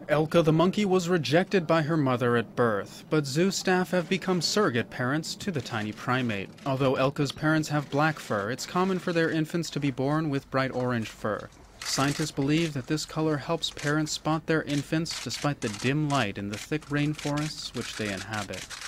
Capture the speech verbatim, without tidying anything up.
Elka the monkey was rejected by her mother at birth, but zoo staff have become surrogate parents to the tiny primate. Although Elka's parents have black fur, it's common for their infants to be born with bright orange fur. Scientists believe that this color helps parents spot their infants despite the dim light in the thick rainforests which they inhabit.